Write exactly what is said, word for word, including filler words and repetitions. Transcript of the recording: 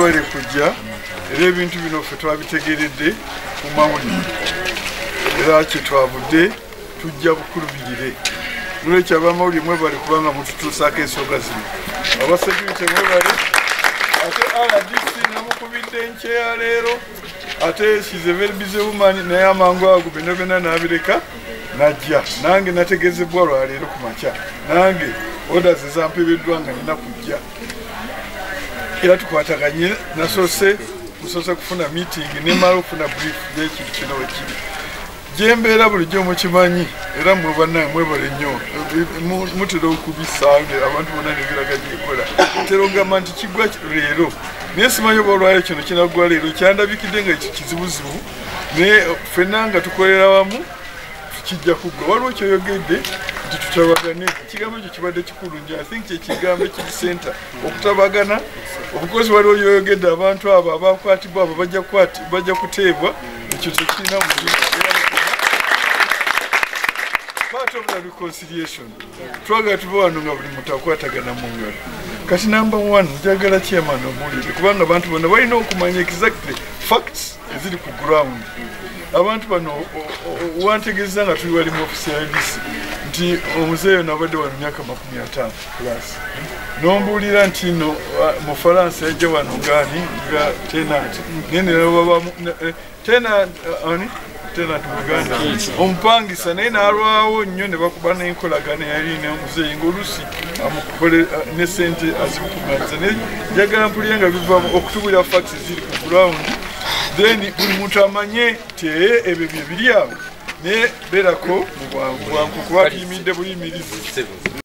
mwebale kujja era ebintu bino ffe twabitegeredde ku mawulire era kyetwavudde tujja bukulubirire nolwekyo abamawulire mwebale kubanga mututuusaako ensonga zino abasecurity mwebale ate R D C namukubidde nkyeya leero ate she's a very busy woman naye amangu ago bino byonna n'abireka najja nange nategezebwa lwaleero ku makya nange orders ezampeereddwa nga nina kujja era tukwataganye nasoose musoose kufuna meeting nemala okufuna brief y'ekintu kino wekiri gyembeera bulijjo mukimanyi era mwe bannaye mwebale nnyo mutera okubisaawe abantu bonna nebiraga gyekola tera ogamba nti kiggwa leero naye simanyi oba olwaleero kino kinaggwa leero kyandabikidde nga ekyo kizibuzibu naye ffenna nga tukolera wamu kijja kuggwa waliwo kyoyogedde nti tutabagane ekigambo ekyo kibadde kikulu nnyo I think kyekigambo ekiri center okutabagana obukozi waliwo yoyogedde abantu abo abaakwatibwa abo bajja kuteebwa ekyo tekirina mu part of the reconciliation twagala tuba wano nga buli muntu akwatagana mu ngalo kati number one njagala chairman omulire kubanga abantu bonna balina okumanya exactly facts eziri ku ground abantu bano wantegeeza nga tuli wali mu ofisi ya D C nti omuzeeyo nabadde wano myaka makumi ataano plus nombuulira nti no mu Faransa yajja wano ngaani nga tenant nenerababamu tenant ani tenant muganda omupangisa naye nalwawo nnyo ne bakuba n'enkolagana yali n'omuzeeyi ng'olusi amukole ne sente azimukuŋŋaanyiza naye njagala mpulire nga biva okutubulira facts ziri ku ground then buli muntu amanye nti ebyo bye biri awo naye beerako mu bwangu bwangu kuba tuyimiridde buyimirizi